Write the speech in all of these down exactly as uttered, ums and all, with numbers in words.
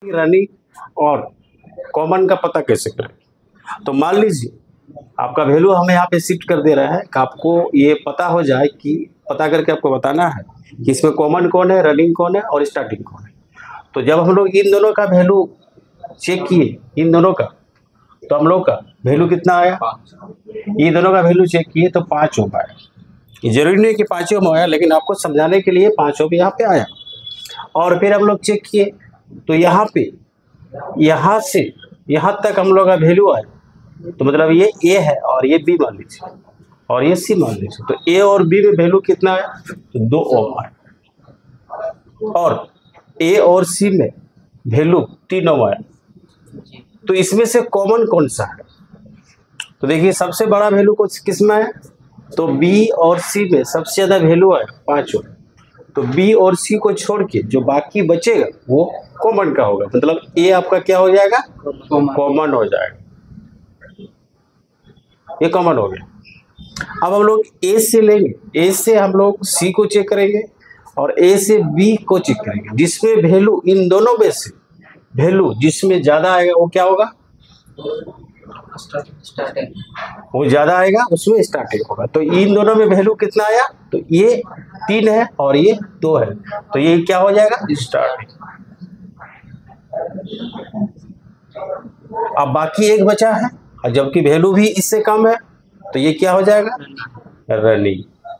Running और common का पता कैसे करें। तो मान लीजिए आपका वैल्यू हमें यहाँ पे शिफ्ट कर दे रहा है कि आपको ये पता हो जाए कि पता करके आपको बताना है कि इसमें कॉमन कौन है, रनिंग कौन है और स्टार्टिंग कौन है। तो जब हम लोग इन दोनों का वैल्यू चेक किए, इन दोनों का, तो हम लोग का वैल्यू कितना आया, इन दोनों का वैल्यू चेक किए तो पाँच ओम आया। जरूरी नहीं कि पाँच ओम आया, लेकिन आपको समझाने के लिए पाँच ओम यहाँ पे आया। और फिर हम लोग चेक किए तो यहाँ पे यहाँ से यहाँ तक हम लोग का वैल्यू आया, तो मतलब ये ए है और ये बी मान लीजिए और ये सी मान लीजिए। तो ए और बी में वैल्यू कितना है, तो दो ओम आया। और ए और सी में वैल्यू तीन ओम आया। तो इसमें से कॉमन कौन सा है, तो देखिए सबसे बड़ा वैल्यू को किस में है, तो बी और सी में सबसे ज़्यादा वैल्यू है पाँच ओम। तो बी और सी को छोड़ के जो बाकी बचेगा वो कॉमन का होगा, मतलब ए आपका क्या हो जाएगा, कॉमन हो जाएगा, ये कॉमन हो गया। अब हम लोग ए से लेंगे, ए से हम लोग सी को चेक करेंगे और ए से बी को चेक करेंगे, जिसमें वैल्यू इन दोनों में से वैल्यू जिसमें ज़्यादा आएगा वो क्या होगा, स्टार्टिंग, वो ज़्यादा आएगा उसमें स्टार्टिंग होगा। तो इन दोनों में वैल्यू कितना आया, तो ये तीन है और ये दो है, तो ये क्या हो जाएगा, स्टार्टिंग। अब बाकी एक बचा है और जबकि वैल्यू भी इससे कम है, तो ये क्या हो जाएगा, रनिंग।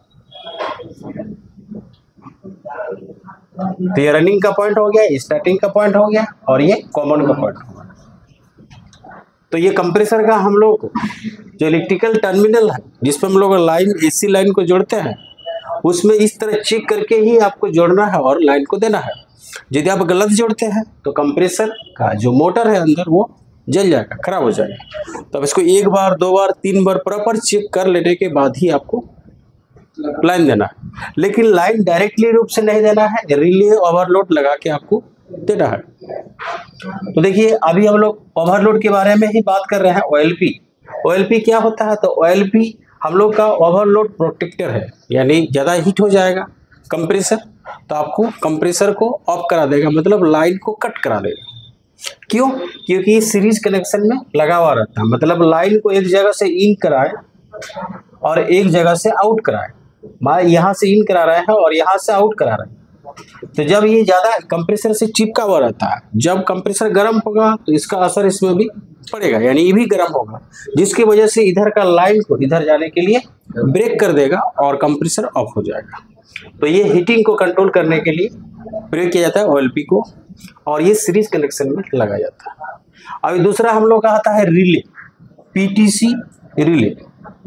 तो ये रनिंग का पॉइंट हो गया, स्टार्टिंग का पॉइंट हो गया और ये कॉमन का पॉइंट हो गया। तो ये कंप्रेसर का हम लोग जो इलेक्ट्रिकल टर्मिनल है जिसपे हम लोग लाइन एसी लाइन को जोड़ते हैं, उसमें इस तरह चेक करके ही आपको जोड़ना है और लाइन को देना है। यदि आप गलत जोड़ते हैं तो कंप्रेसर का जो मोटर है अंदर वो जल जाएगा, खराब हो जाएगा। तो अब इसको एक बार, दो बार, तीन बार प्रॉपर चेक कर लेने के बाद ही आपको लाइन देना है। लेकिन लाइन डायरेक्टली रूप से नहीं देना है, रिले ओवरलोड लगा के आपको देना है। तो देखिए अभी हम लोग ओवरलोड के बारे में ही बात कर रहे हैं। ओएलपी, ओएलपी क्या होता है, तो ओएलपी हम लोग का ओवरलोड प्रोटेक्टर है, यानी ज़्यादा हीट हो जाएगा कंप्रेसर तो आपको कंप्रेसर को ऑफ करा देगा, मतलब लाइन को कट करा देगा। क्यों, क्योंकि सीरीज कनेक्शन में लगा हुआ रहता है, मतलब लाइन को एक जगह से इन कराए और एक जगह से आउट कराए। मान यहाँ से इन करा रहे हैं और यहाँ से आउट करा रहे हैं, तो जब ये ज़्यादा कंप्रेसर से चिपका हुआ रहता है, जब कंप्रेसर गर्म होगा तो इसका असर इसमें भी पड़ेगा, यानी ये भी गर्म होगा, जिसकी वजह से इधर का लाइन को इधर जाने के लिए ब्रेक कर देगा और कंप्रेसर ऑफ हो जाएगा। तो ये हीटिंग को कंट्रोल करने के लिए प्रयोग किया जाता है ओएलपी को, और ये सीरीज कनेक्शन में लगाया जाता है। अभी दूसरा हम लोग का आता है relay, PTC relay,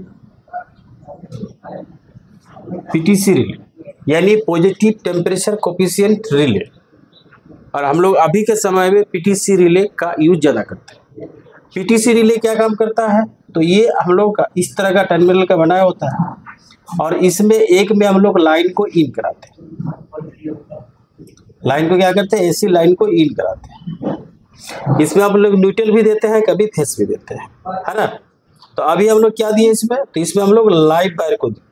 PTC relay यानी पॉजिटिव टेम्परेचर कोफिशिएंट रिले। और हम लोग अभी के समय में पीटीसी रिले का यूज ज़्यादा करते हैं। पीटीसी रिले क्या काम करता है, तो ये हम लोग का इस तरह का टर्मिनल का बनाया होता है और इसमें एक में हम लोग लाइन को इन कराते हैं। लाइन को क्या करते हैं, एसी लाइन को इन कराते हैं। इसमें हम लोग न्यूट्रल भी देते हैं, कभी फेस भी देते हैं, है ना। तो अभी हम लोग क्या दिए इसमें, तो इसमें हम लोग लाइव वायर को दिए।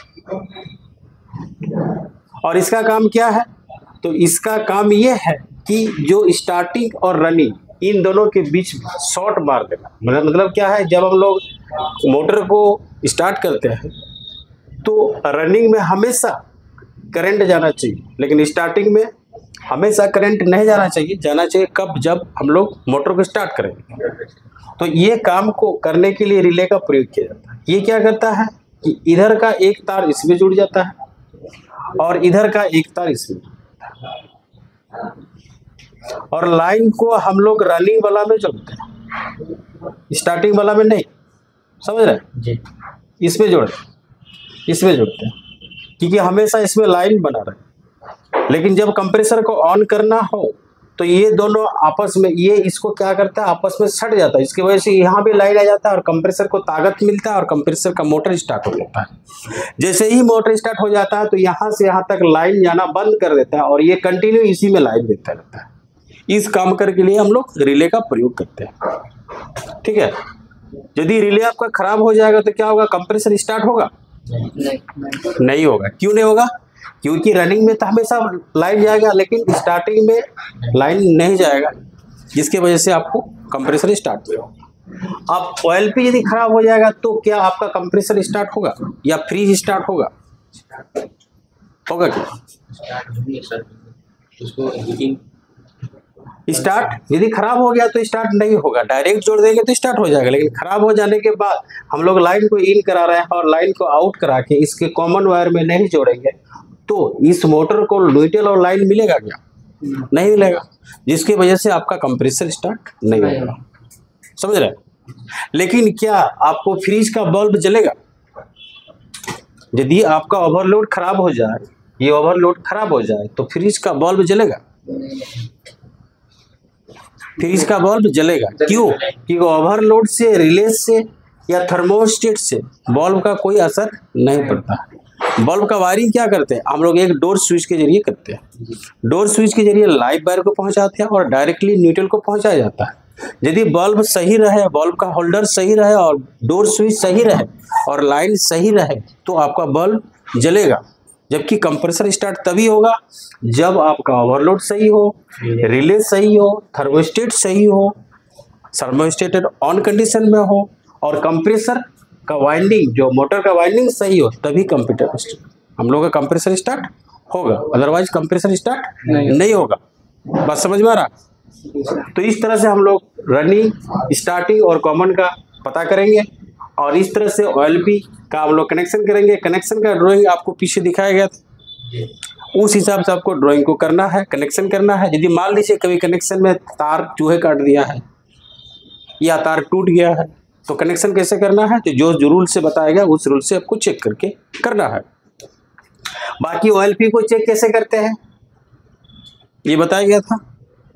और इसका काम क्या है, तो इसका काम ये है कि जो स्टार्टिंग और रनिंग इन दोनों के बीच में शॉर्ट मार देना। मतलब मतलब क्या है, जब हम लोग मोटर को स्टार्ट करते हैं तो रनिंग में हमेशा करंट जाना चाहिए, लेकिन स्टार्टिंग में हमेशा करंट नहीं जाना चाहिए। जाना चाहिए कब, जब हम लोग मोटर को स्टार्ट करेंगे। तो ये काम को करने के लिए रिले का प्रयोग किया जाता है। ये क्या करता है कि इधर का एक तार इसमें जुड़ जाता है और इधर का एक तार इसमें, और लाइन को हम लोग रनिंग वाला में जोड़ते हैं, स्टार्टिंग वाला में नहीं, समझ रहे जी। इसमें जोड़ते इसमें जोड़ते हैं क्योंकि हमेशा इसमें लाइन बना रहे। लेकिन जब कंप्रेसर को ऑन करना हो तो ये दोनों आपस में, ये इसको क्या करता है, आपस में सट जाता है। इसकी वजह से यहाँ भी लाइन आ जाता है और कंप्रेसर को ताकत मिलता है और कंप्रेसर का मोटर स्टार्ट हो जाता है। जैसे ही मोटर स्टार्ट हो जाता है तो यहाँ से यहाँ तक लाइन जाना बंद कर देता है और ये कंटिन्यू इसी में लाइन देता रहता है। इस काम करने के लिए हम लोग रिले का प्रयोग करते हैं, ठीक है। यदि रिले आपका खराब हो जाएगा तो क्या होगा, कंप्रेसर स्टार्ट होगा नहीं, नहीं होगा। क्यों नहीं होगा, क्योंकि रनिंग में तो हमेशा लाइन जाएगा लेकिन स्टार्टिंग में लाइन नहीं जाएगा। जिसकी वजह से आपको कंप्रेसर स्टार्ट हुआ। अब ओएलपी यदि खराब हो जाएगा तो क्या आपका कंप्रेसर स्टार्ट होगा या फ्रीज स्टार्ट होगा? होगा क्या? स्टार्ट यदि खराब हो गया तो स्टार्ट नहीं होगा, डायरेक्ट जोड़ देंगे तो स्टार्ट हो जाएगा। लेकिन खराब हो जाने के बाद हम लोग लाइन को इन करा रहे हैं और लाइन को आउट करा के इसके कॉमन वायर में नहीं जोड़ेंगे तो इस मोटर को न्यूट्रल और लाइन मिलेगा क्या? नहीं मिलेगा, जिसकी वजह से आपका कंप्रेसर स्टार्ट नहीं होगा। समझ रहे? लेकिन क्या आपको फ्रीज का बल्ब जलेगा? यदि आपका ओवरलोड खराब हो जाए, ये ओवरलोड खराब हो जाए तो फ्रीज का बल्ब जलेगा? फ्रीज का बल्ब जलेगा। क्यों? क्योंकि ओवरलोड से, रिले से या थर्मोस्टेट से बल्ब का कोई असर नहीं पड़ता। बल्ब का वायरिंग क्या करते हैं हम लोग? एक डोर स्विच के जरिए करते हैं। डोर स्विच के जरिए लाइव वायर को पहुंचाते हैं और डायरेक्टली न्यूट्रल को पहुंचाया जाता है। यदि बल्ब सही रहे, बल्ब का होल्डर सही रहे और डोर स्विच सही रहे और लाइन सही रहे तो आपका बल्ब जलेगा। जबकि कंप्रेसर स्टार्ट तभी होगा जब आपका ओवरलोड सही हो, रिले सही हो, थर्मोस्टेट सही हो, थर्मोस्टेट ऑन कंडीशन में हो और कंप्रेसर का वाइंडिंग, जो मोटर का वाइंडिंग सही हो, तभी कंप्यूटर हम लोग का कंप्रेसर स्टार्ट होगा। अदरवाइज कंप्रेसर स्टार्ट नहीं, नहीं होगा। बात समझ में आ रहा? तो इस तरह से हम लोग रनिंग, स्टार्टिंग और कॉमन का पता करेंगे और इस तरह से ओएलपी का हम लोग कनेक्शन करेंगे। कनेक्शन का ड्राइंग आपको पीछे दिखाया गया था, उस हिसाब से आपको ड्राइंग को करना है, कनेक्शन करना है। यदि मान लीजिए कभी कनेक्शन में तार चूहे काट दिया है या तार टूट गया है तो कनेक्शन कैसे करना है? तो जो जो रूल से बताया गया उस रूल से आपको चेक करके करना है। बाकी ओएलपी को चेक कैसे करते हैं ये बताया गया था।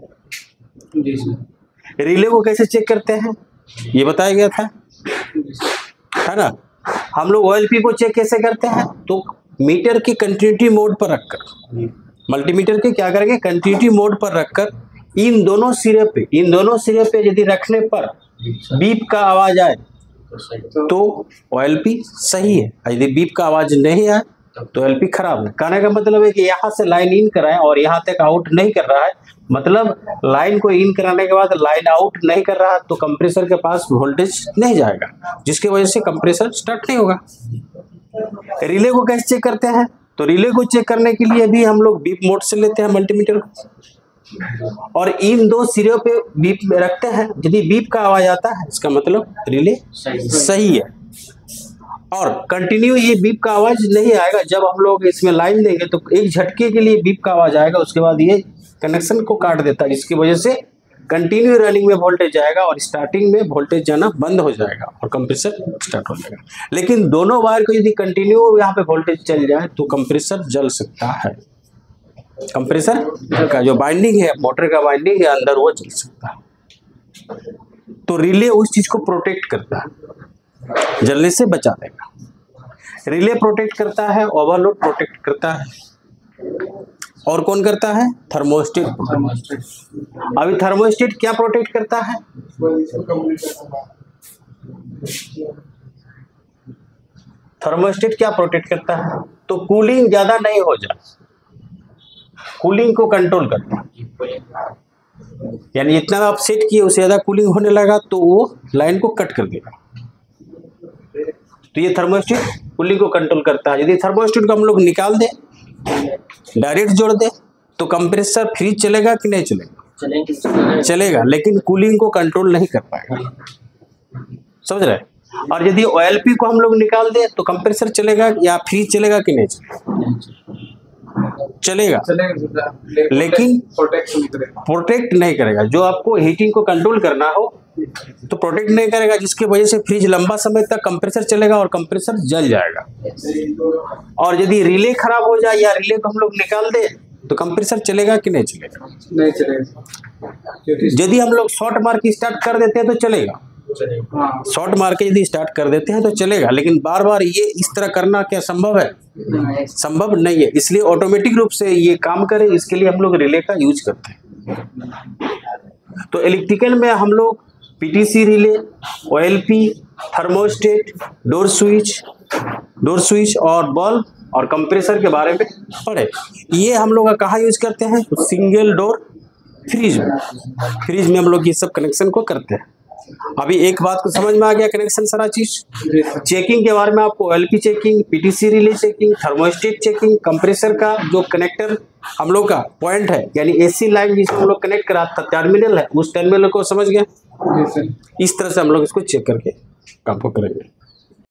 रिले को कैसे चेक करते हैं ये बताया गया था, है ना। हम लोग ओएलपी को चेक कैसे करते हैं? तो मीटर की कंटिन्यूटी मोड पर रखकर, मल्टीमीटर के क्या करेंगे? कंटिन्यूटी मोड पर रखकर इन दोनों सिरे पे इन दोनों सिरे पे यदि रखने पर बीप का आवाज आए तो ओएलपी सही है, यदि बीप का आवाज नहीं आए तो ओएलपी खराब है। कहने का मतलब है कि यहाँ से लाइन इन कराए और यहाँ तक आउट नहीं कर रहा है, मतलब लाइन को इन कराने के बाद लाइन आउट नहीं कर रहा है तो कंप्रेसर के पास वोल्टेज नहीं जाएगा, जिसकी वजह से कंप्रेसर स्टार्ट नहीं होगा। रिले को कैसे चेक करते हैं? तो रिले को चेक करने के लिए भी हम लोग बीप मोड से लेते हैं मल्टीमीटर को और इन दो सिरों पे बीप में रखते हैं। यदि बीप का आवाज आता है इसका मतलब रिले सही है और कंटिन्यू ये बीप का आवाज नहीं आएगा। जब हम लोग इसमें लाइन देंगे तो एक झटके के लिए बीप का आवाज आएगा, उसके बाद ये कनेक्शन को काट देता है, इसकी वजह से कंटिन्यू रनिंग में वोल्टेज जाएगा और स्टार्टिंग में वोल्टेज जाना बंद हो जाएगा और कंप्रेसर स्टार्ट हो जाएगा। लेकिन दोनों वायर को यदि कंटिन्यू यहाँ पे वोल्टेज चल जाए तो कंप्रेसर जल सकता है। कंप्रेसर का जो बाइंडिंग है, मोटर का बाइंडिंग है अंदर, वो जल सकता है। तो रिले उस चीज को प्रोटेक्ट करता है, जलने से बचा देगा। रिले प्रोटेक्ट करता है, ओवरलोड प्रोटेक्ट करता है और कौन करता है? थर्मोस्टेट। अभी थर्मोस्टेट क्या प्रोटेक्ट करता है? थर्मोस्टेट क्या प्रोटेक्ट करता है? तो कूलिंग ज्यादा नहीं हो जाए, कूलिंग को कंट्रोल करता है। यानी जितना आप सेट किए उससे ज्यादा कूलिंग होने लगा तो वो लाइन को कट कर देगा। तो ये थर्मोस्टेट कूलिंग को कंट्रोल करता है। यदि थर्मोस्टेट को हम लोग निकाल दें, डायरेक्ट जोड़ दे तो कंप्रेसर फ्रीज चलेगा कि नहीं चलेगा? चलेगा, लेकिन कूलिंग को कंट्रोल नहीं कर पाएगा। समझ रहे? और यदि ओएलपी को हम लोग निकाल दे तो कंप्रेसर चलेगा या फ्रीज चलेगा कि नहीं चलेगा? चलेगा, लेकिन प्रोटेक्ट नहीं करेगा। जो आपको हीटिंग को कंट्रोल करना हो तो प्रोटेक्ट नहीं करेगा, जिसकी वजह से फ्रिज लंबा समय तक कंप्रेसर चलेगा और कंप्रेसर जल जाएगा। और यदि रिले खराब हो जाए या रिले को हम लोग निकाल दे तो कंप्रेसर चलेगा कि नहीं चलेगा? नहीं चलेगा। यदि हम लोग शॉर्ट मार के स्टार्ट कर देते हैं तो चलेगा, शॉर्ट मार के यदि स्टार्ट कर देते हैं तो चलेगा। लेकिन बार बार ये इस तरह करना क्या संभव है? संभव नहीं है। इसलिए ऑटोमेटिक रूप से ये काम करे, इसके लिए हम लोग रिले का यूज करते हैं। तो इलेक्ट्रिकल में हम लोग PTC relay, OLP, thermostat, door switch door switch और बल्ब और कंप्रेसर के बारे में पढ़े। ये हम लोग कहाँ यूज करते हैं? तो सिंगल डोर फ्रिज में फ्रिज में हम लोग ये सब कनेक्शन को करते हैं। अभी एक बात को समझ में आ गया कनेक्शन सारा चीज। चेकिंग के बारे में आपको LP checking, PTC relay checking, thermostat checking, compressor का जो कनेक्टर हम लोग का पॉइंट है यानी एसी लाइन जिसमें हम लोग कनेक्ट करा था टर्मिनल है, उस टर्मिनल को समझ गए। इस तरह से हम लोग इसको चेक करके काम को करेंगे।